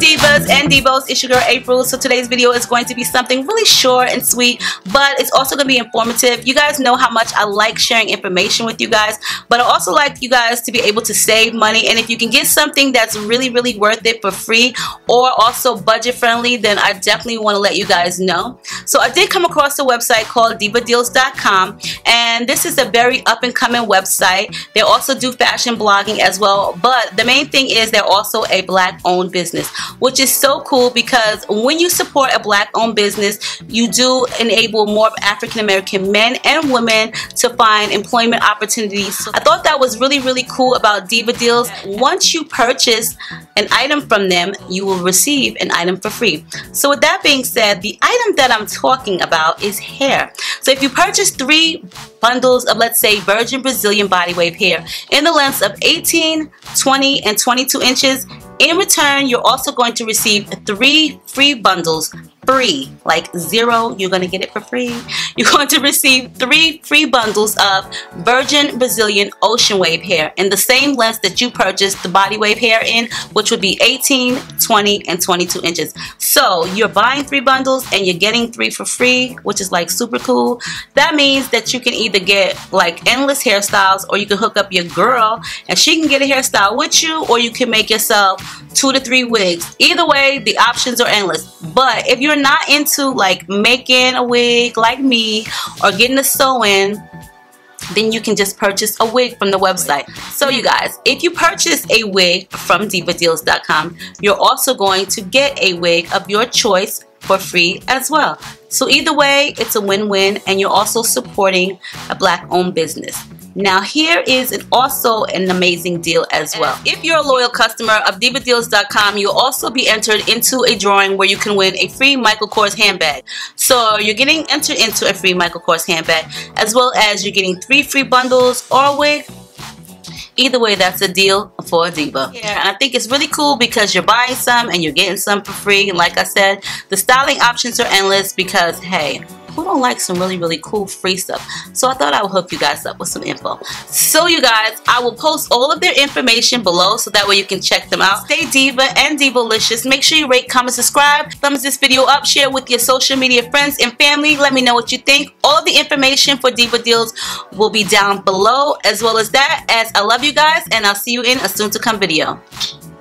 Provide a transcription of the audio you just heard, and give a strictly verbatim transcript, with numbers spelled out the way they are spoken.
divas and divos, it's your girl April. So today's video is going to be something really short and sweet, but it's also going to be informative. You guys know how much I like sharing information with you guys, but I also like you guys to be able to save money, and if you can get something that's really really worth it for free or also budget friendly, then I definitely want to let you guys know. So I did come across a website called diva dealz dot com, and this is a very up and coming website. They also do fashion blogging as well, but the main thing is they're also a black owned business, which is so cool because when you support a black owned business, you do enable more African American men and women to find employment opportunities. So I thought that was really really cool about Diva Dealz. Once you purchase an item from them, you will receive an item for free. So with that being said, the item that I'm talking about is hair. So if you purchase three bundles of, let's say, virgin Brazilian body wave hair in the lengths of eighteen, twenty, and twenty-two inches, in return, you're also going to receive three free bundles. Free, like zero, you're going to get it for free. You're going to receive three free bundles of virgin Brazilian ocean wave hair in the same length that you purchased the body wave hair in, which would be eighteen, twenty, and twenty-two inches. So you're buying three bundles and you're getting three for free, which is like super cool. That means that you can either get like endless hairstyles, or you can hook up your girl and she can get a hairstyle with you, or you can make yourself two to three wigs. Either way, the options are endless. But if you're not into like making a wig like me or getting a sew-in, then you can just purchase a wig from the website. So you guys, if you purchase a wig from diva dealz dot com, you're also going to get a wig of your choice for free as well. So either way, it's a win-win, and you're also supporting a black owned business. Now here is an also an amazing deal as well. If you're a loyal customer of diva dealz dot com, you'll also be entered into a drawing where you can win a free Michael Kors handbag. So you're getting entered into a free Michael Kors handbag, as well as you're getting three free bundles or a wig. Either way, that's a deal for a diva. Yeah, and I think it's really cool because you're buying some and you're getting some for free. And like I said, the styling options are endless because, hey, who don't like some really really cool free stuff? So I thought I would hook you guys up with some info. So you guys, I will post all of their information below so that way you can check them out. Stay diva and divalicious. Make sure you rate, comment, subscribe, thumbs this video up, share with your social media friends and family. Let me know what you think. All of the information for Diva Dealz will be down below, as well as that. As I love you guys, and I'll see you in a soon to come video.